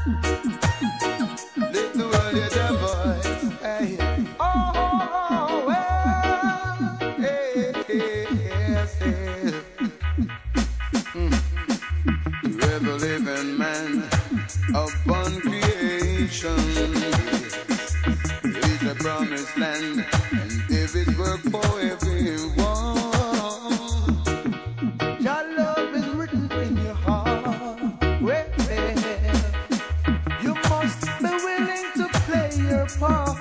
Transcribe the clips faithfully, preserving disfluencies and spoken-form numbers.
Let the world hear their voice. Hey. Oh, well. Hey, hey, yes, yes. Mm. To ever living man upon creation is a promised land, and if it work for everyone, your love is written in your heart. Well, you must be willing to play your part.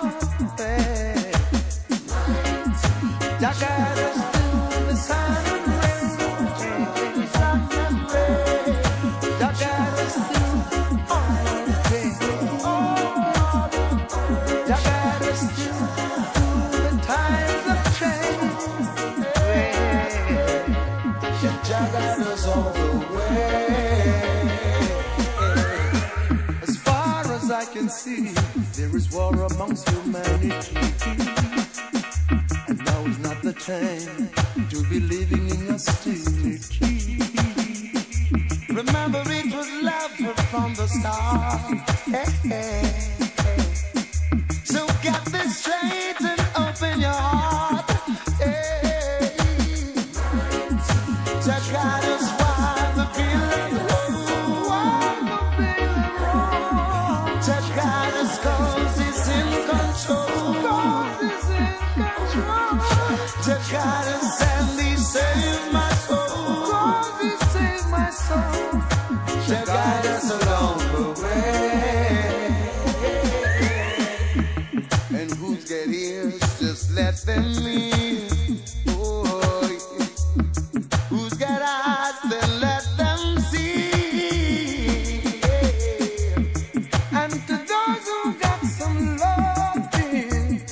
Jah guide us through the sun and rain, sun and rain. Jah guide us through all the pain. Oh, Jah guide us through the times of change. Jah guide us all the way. As far as I can see, there is war amongst humanity. And now is not the time to be living in hostility. Remember, it was love from the start. Hey, hey, hey. So get this straight and open your heart. Hey. Jah guide us while the feeling low, while the feeling low. Jah guide us 'cause He's in control, 'cause He's in control. Jah guide us and He saved my soul, 'cause He saved my soul. Jah guide us along the way. And who's got ears, just let them in. Oh, yeah. Who's got eyes, then let them see. Yeah. And to those who got some loving,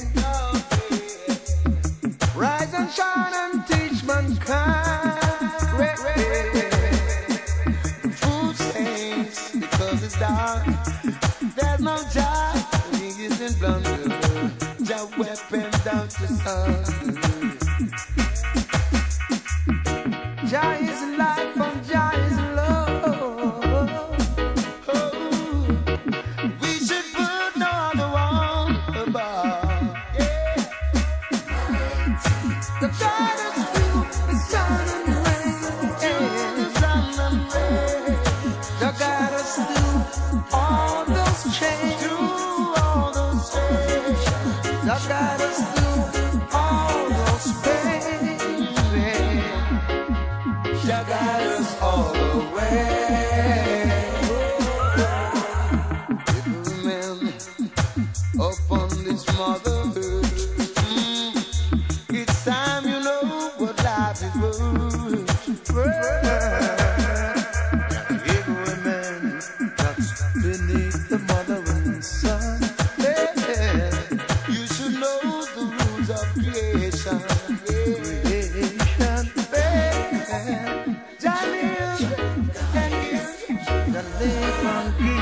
rise and shine and teach mankind. The food stains because it's dark. There's no Jah, He isn't blunder. Jah weapon down to sun. Jah is life and Jah is love. Oh, we should put no other one above. Yeah. The God is through the sun and rain, yeah. The sun and rain. The God is through all those chains, through all those chains. The God is through all those pains. Jah guide us all the way. Every man upon this mother earth, mm, it's time you know what life is worth. Every man that's beneath the mother and son, yeah. You should know the rules of creation. Creation, yeah. Jah live and give, Jah live and give.